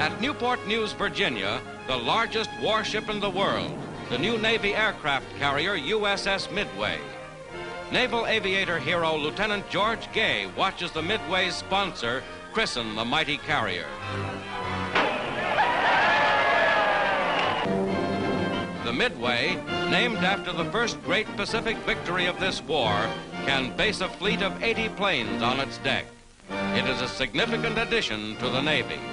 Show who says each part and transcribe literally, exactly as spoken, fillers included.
Speaker 1: At Newport News, Virginia, the largest warship in the world, the new Navy aircraft carrier U S S Midway. Naval aviator hero Lieutenant George Gay watches the Midway's sponsor christen the mighty carrier. The Midway, named after the first great Pacific victory of this war, can base a fleet of eighty planes on its deck. It is a significant addition to the Navy.